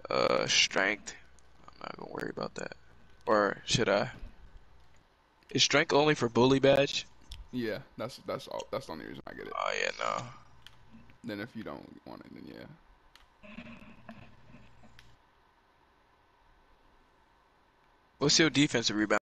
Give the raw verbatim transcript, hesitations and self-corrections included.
Uh, strength. I'm not gonna worry about that. Or should I? Is strength only for bully badge? Yeah, that's that's all. That's the only reason I get it. Oh yeah, no. Then if you don't want it, then yeah. What's your defensive rebound?